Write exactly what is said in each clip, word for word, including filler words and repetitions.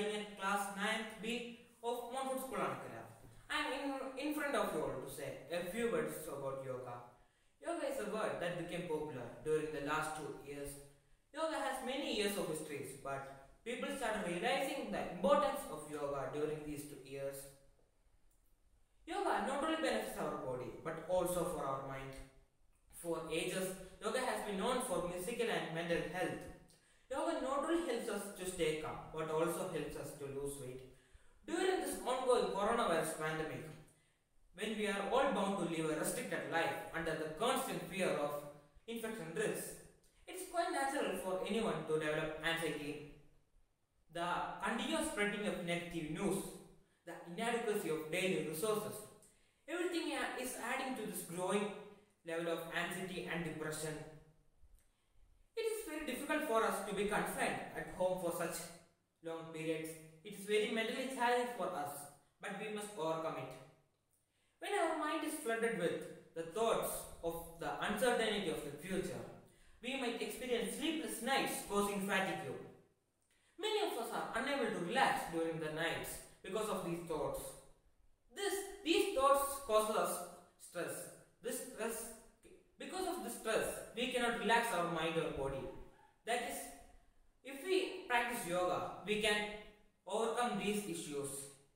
studying at class ninth B of Montfort School, Ankara. I am in, in front of you all to say a few words about yoga. Yoga is a word that became popular during the last two years. Yoga has many years of history, but people started realizing the importance of yoga during these two years. Yoga not only benefits our body but also for our mind. For ages, yoga has been known for physical and mental health. Yoga not only helps us to stay calm but also helps us to lose weight. During this ongoing coronavirus pandemic, when we are all bound to live a restricted life under the constant fear of infection risks, it is quite natural for anyone to develop anxiety. The continuous spreading of negative news, the inadequacy of daily resources, everything is adding to this growing level of anxiety and depression. It is very difficult for us to be confined at home for such long periods. It is very mentally challenging for us, but we must overcome it. When our mind is flooded with the thoughts of the uncertainty of the future, we might experience sleepless nights causing fatigue. Many of us are unable to relax during the nights because of these thoughts. This, these thoughts cause us stress. This stress, because of this stress, we cannot relax our mind or body. That is, if we practice yoga, we can overcome these issues.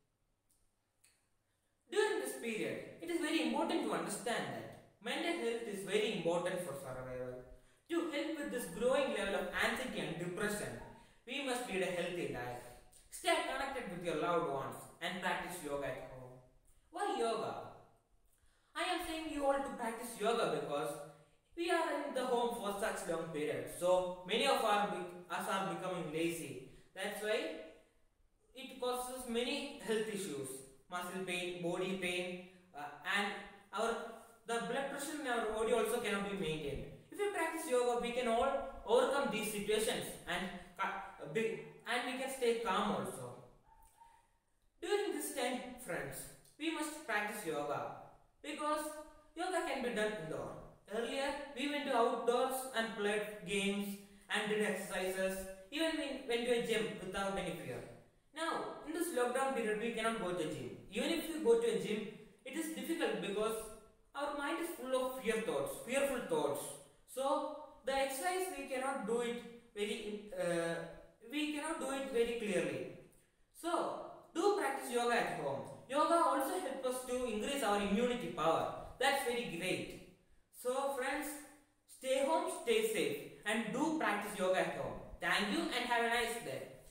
During this period, it is very important to understand that mental health is very important for survival. To help with this growing level of anxiety and depression, we must lead a healthy life. Stay connected with your loved ones and practice yoga at home. Why yoga? I am saying you all to practice yoga because we are in the home for such long periods. So many of our, us are becoming lazy. That's why it causes many health issues, muscle pain, body pain, uh, and our the blood pressure in our body also cannot be maintained. If we practice yoga, we can all overcome these situations and uh, be, and we can stay calm also. During this time, friends, we must practice yoga because yoga can be done indoor. Earlier, we went to outdoors and played games and did exercises. Even we went to a gym without any fear. Now, in this lockdown period, we cannot go to a gym. Even if we go to a gym, it is difficult because our mind is full of fear thoughts, fearful thoughts. So, the exercise we cannot do it very, uh, we cannot do it very clearly. So, do practice yoga at home. Yoga also helps us to increase our immunity power. That's very great. So, friends, stay home, stay safe, and do practice yoga at home. Thank you and have a nice day.